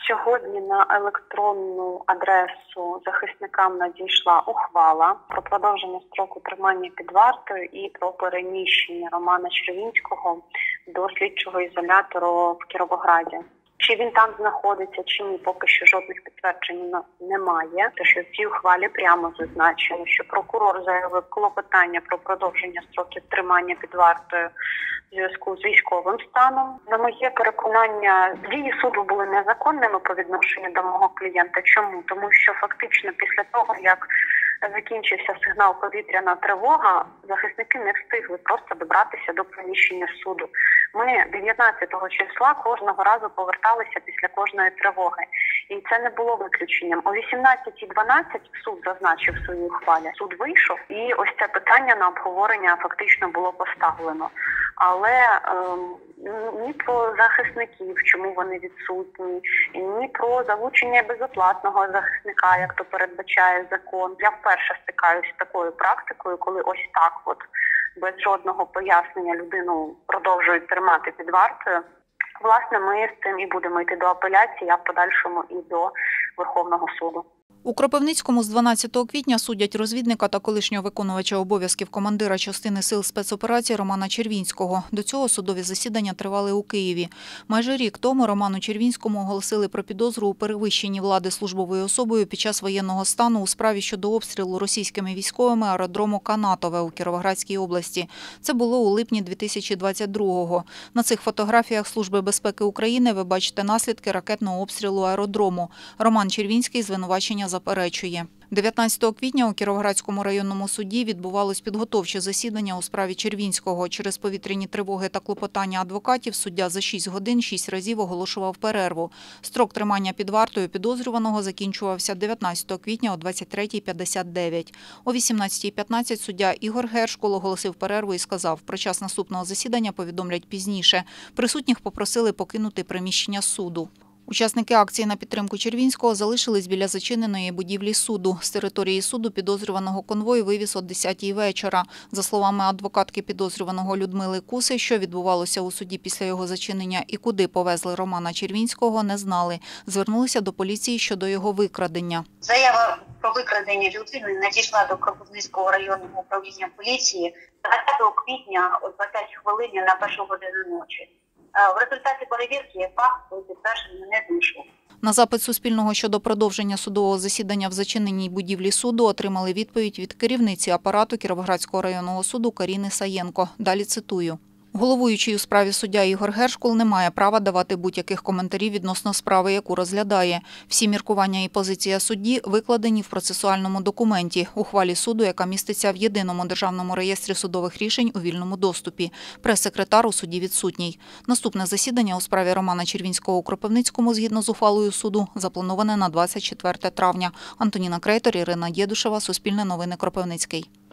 Сьогодні на електронну адресу захисникам надійшла ухвала про продовження строку тримання під вартою і про переміщення Романа Червінського до слідчого ізолятору в Кіровограді. Чи він там знаходиться, чи ні, поки що жодних підтверджень немає. Тож в цій ухвалі прямо зазначено, що прокурор заявив клопотання про продовження строків тримання під вартою в зв'язку з військовим станом. На моє переконання, дії суду були незаконними по відношенню до мого клієнта. Чому? Тому що фактично після того, як закінчився сигнал повітряна тривога, захисники не встигли просто добратися до приміщення суду. Ми 19 числа кожного разу поверталися після кожної тривоги. І це не було виключенням. О 18:12 суд зазначив в своїй ухвалі. Суд вийшов, і ось це питання на обговорення фактично було поставлено. Але ні про захисників, чому вони відсутні, ні про залучення безоплатного захисника, як то передбачає закон. Я вперше стикаюся з такою практикою, коли ось так от без жодного пояснення людину продовжують тримати під вартою. Власне, ми з цим і будемо йти до апеляції, а в подальшому і до Верховного суду. У Кропивницькому з 12 квітня судять розвідника та колишнього виконувача обов'язків командира частини сил спецоперацій Романа Червінського. До цього судові засідання тривали у Києві. Майже рік тому Роману Червінському оголосили про підозру у перевищенні влади службовою особою під час воєнного стану у справі щодо обстрілу російськими військовими аеродрому Канатове у Кіровоградській області. Це було у липні 2022-го. На цих фотографіях Служби безпеки України ви бачите наслідки ракетного обстрілу аеродрому. Роман Червінський звинувачення заперечує. 19 квітня у Кіровоградському районному суді відбувалось підготовче засідання у справі Червінського. Через повітряні тривоги та клопотання адвокатів суддя за 6 годин 6 разів оголошував перерву. Строк тримання під вартою підозрюваного закінчувався 19 квітня о 23:59. О 18:15 суддя Ігор Гершкул оголосив перерву і сказав, про час наступного засідання повідомлять пізніше. Присутніх попросили покинути приміщення суду. Учасники акції на підтримку Червінського залишились біля зачиненої будівлі суду. З території суду підозрюваного конвой вивіз о 10-й вечора. За словами адвокатки підозрюваного Людмили Куси, що відбувалося у суді після його зачинення і куди повезли Романа Червінського, не знали. Звернулися до поліції щодо його викрадення. Заява про викрадення людини надійшла до Кропивницького районного управління поліції 20 квітня о 20:00 на 1 годину ночі. В результаті перевірки факт підтвердження не знайшов. На запит Суспільного щодо продовження судового засідання в зачиненій будівлі суду отримали відповідь від керівниці апарату Кіровоградського районного суду Каріни Саєнко. Далі цитую. Головуючий у справі суддя Ігор Гершкул не має права давати будь-яких коментарів відносно справи, яку розглядає. Всі міркування і позиція судді викладені в процесуальному документі, ухвалі суду, яка міститься в єдиному державному реєстрі судових рішень у вільному доступі. Прес-секретар у суді відсутній. Наступне засідання у справі Романа Червінського у Кропивницькому, згідно з ухвалою суду, заплановане на 24 травня. Антоніна Крейтор, Ірина Єдушева, Суспільне новини, Кропивницький.